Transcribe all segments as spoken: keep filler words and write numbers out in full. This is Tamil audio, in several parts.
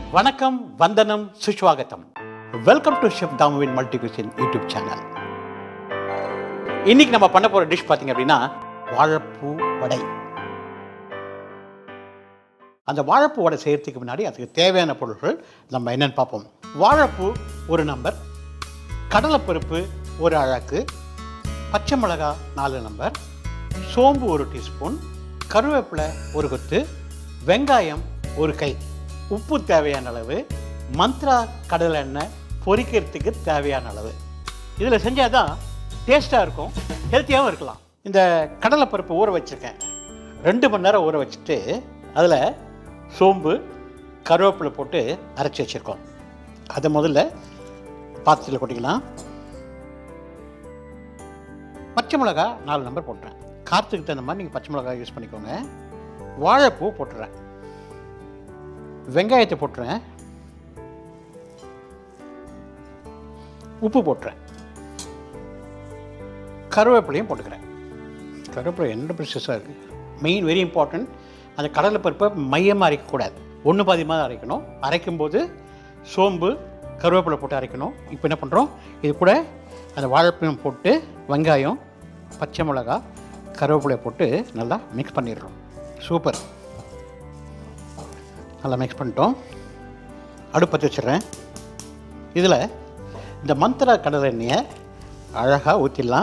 வணக்கம், வந்தனம், சுஷ்வாகத்தம். வெல்கம் டு ஷெஃப் தாமுவின் மல்டி குசின் யூடியூப் சேனல். இன்னைக்கு நம்ம பண்ண போற டிஷ் பார்த்தீங்க அப்படின்னா வாழைப்பூ வடை. அந்த வாழைப்பூ வடை செய்யறதுக்கு முன்னாடி அதுக்கு தேவையான பொருட்கள் நம்ம என்னன்னு பார்ப்போம். வாழைப்பூ ஒரு நம்பர், கடலைப்பருப்பு ஒரு அழகு, பச்சை மிளகாய் நாலு நம்பர், சோம்பு ஒரு டீஸ்பூன், கருவேப்பிலை ஒரு கொத்து, வெங்காயம் ஒரு கை, உப்பு தேவையான அளவு, மந்த்ரா கடலை எண்ணெய் பொரிக்கிறதுக்கு தேவையான அளவு. இதில் செஞ்சால் தான் டேஸ்ட்டாக இருக்கும், ஹெல்த்தியாகவும் இருக்கலாம். இந்த கடலைப்பருப்பு ஊற வச்சுருக்கேன். ரெண்டு மணி நேரம் ஊற வச்சுட்டு அதில் சோம்பு கருவேப்பிலை போட்டு அரைச்சி வச்சுருக்கோம். அதை முதல்ல பாத்திரத்தில் கொட்டிக்கலாம். பச்சை மிளகா நாலு நம்பர் போட்டுறேன். காரத்துக்கு தகுந்த மாதிரி நீங்கள் பச்சை மிளகாய் யூஸ் பண்ணிக்கோங்க. வாழைப்பூ போட்டுறேன், வெங்காயத்தை போட்டுறேன், உப்பு போட்டுறேன், கருவேப்பிலையும் போட்டுக்கிறேன். கருவேப்பிலை என்ன ப்ரெஷஸாக இருக்குது. மெயின் வெரி இம்பார்ட்டன்ட், அந்த கடலைப்பருப்பை மையமாக அரைக்கக்கூடாது, ஒன்று பாதியமாக அரைக்கணும். அரைக்கும்போது சோம்பு கருவேப்பிலை போட்டு அரைக்கணும். இப்போ என்ன பண்ணுறோம், இது கூட அந்த வாழைப்பழம் போட்டு வெங்காயம் பச்சை மிளகா கருவேப்பிலையை போட்டு நல்லா மிக்ஸ் பண்ணிடுறோம். சூப்பர். நல்லா மிக்ஸ் பண்ணிட்டோம். அடுப்பு பற்ற வச்சிடுறேன். இதில் இந்த மந்த்ரா கடலை எண்ணெயை அழகாக ஊற்றிடலாம்.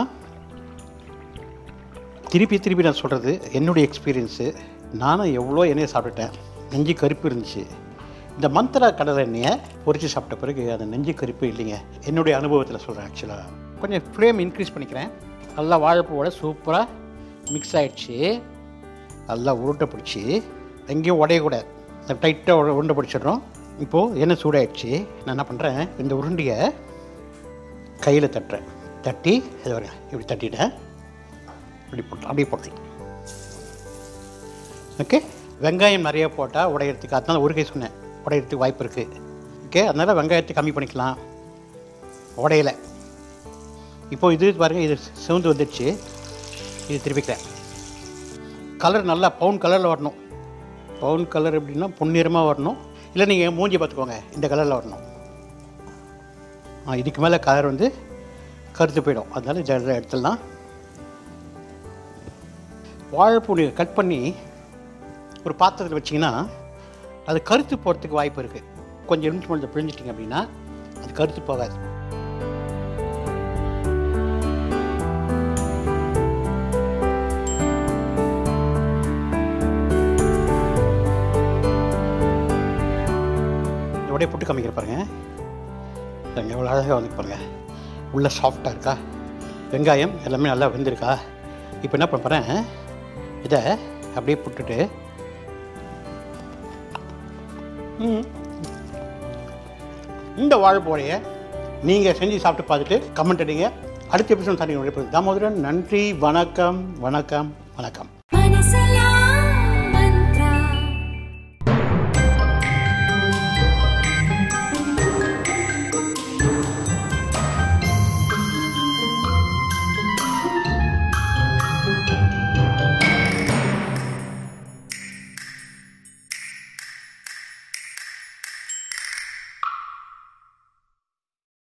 திருப்பி திருப்பி நான் சொல்கிறது என்னுடைய எக்ஸ்பீரியன்ஸு. நானும் எவ்வளோ எண்ணெயை சாப்பிட்டுட்டேன், நெஞ்சு கருப்பு இருந்துச்சு. இந்த மந்த்ரா கடலை எண்ணெயை பொரித்து சாப்பிட்ட பிறகு அந்த நெஞ்சு கருப்பு இல்லைங்க, என்னுடைய அனுபவத்தில் சொல்கிறேன். ஆக்சுவலாக கொஞ்சம் ஃப்ளேம் இன்க்ரீஸ் பண்ணிக்கிறேன். நல்லா வாழைப்பூவோட சூப்பராக மிக்ஸ் ஆகிடுச்சு. நல்லா உருட்டை பிடிச்சி எங்கேயும் உடையக்கூடாது, டைட்டாக உருண்டை பிடிச்சிடுறோம். இப்போது எண்ணெய் சூடாகிடுச்சு. நான் என்ன பண்ணுறேன், இந்த உருண்டையை கையில் தட்டுறேன். தட்டி இது வர இப்படி தட்டிட்டேன். இப்படி போட்டு அப்படியே போட்டலாம். ஓகே, வெங்காயம் நிறைய போட்டால் உடையிறதுக்கு, அதனால ஒரு கை சொன்னேன், உடையிறதுக்கு வாய்ப்பு இருக்குது. ஓகே, அதனால் வெங்காயத்தை கம்மி பண்ணிக்கலாம். உடையில இப்போது இது பாருங்கள், இது சிவந்து வந்துடுச்சு. இது திருப்பிக்கிறேன். கலர் நல்லா பவுன் கலரில் வரணும். பவுன் கலர் எப்படின்னா பொன்னிறமாக வரணும். இல்லை நீங்கள் மூஞ்சி பார்த்துக்கோங்க, இந்த கலரில் வரணும். ஆ, இதுக்கு மேலே கலர் வந்து கருத்து போயிடும், அதனால ஜெனரலாக எடுத்துடலாம். வாழைப்பூ நீங்கள் கட் பண்ணி ஒரு பாத்திரத்தில் வச்சிங்கன்னா அது கருத்து போகிறதுக்கு வாய்ப்பு இருக்குது. கொஞ்சம் நிமிஷம் கொஞ்சம் பிழிஞ்சிட்டிங்க அப்படின்னா அது கருத்து போகாது. உடைய போட்டு காமிக்கிற பாருங்கள், எவ்வளோ அழகாக வந்து பாருங்கள். உள்ளே சாஃப்டாக இருக்கா, வெங்காயம் எல்லாமே நல்லா வெந்திருக்கா. இப்போ என்ன பண்ண போகிறேன், இதை அப்படியே போட்டுட்டு இந்த வாழைப்பூவையை நீங்கள் செஞ்சு சாப்பிட்டு பார்த்துட்டு கமெண்ட் அடிங்க. அடுத்த எபிசோட் சார் தாமோதரன். நன்றி, வணக்கம், வணக்கம், வணக்கம்.